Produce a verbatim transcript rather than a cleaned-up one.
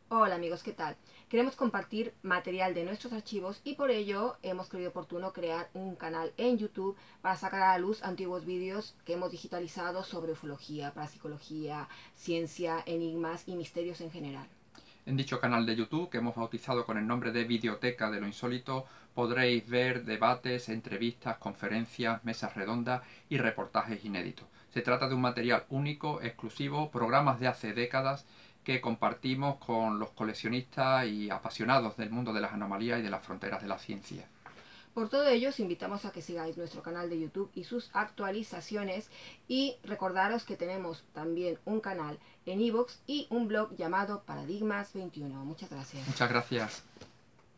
Hola amigos, ¿qué tal? Queremos compartir material de nuestros archivos y por ello hemos creído oportuno crear un canal en YouTube para sacar a la luz antiguos vídeos que hemos digitalizado sobre ufología, parapsicología, ciencia, enigmas y misterios en general. En dicho canal de YouTube, que hemos bautizado con el nombre de Videoteca de lo Insólito, podréis ver debates, entrevistas, conferencias, mesas redondas y reportajes inéditos. Se trata de un material único, exclusivo, programas de hace décadas que compartimos con los coleccionistas y apasionados del mundo de las anomalías y de las fronteras de la ciencia. Por todo ello, os invitamos a que sigáis nuestro canal de YouTube y sus actualizaciones y recordaros que tenemos también un canal en iVoox y un blog llamado Paradigmas veintiuno. Muchas gracias. Muchas gracias.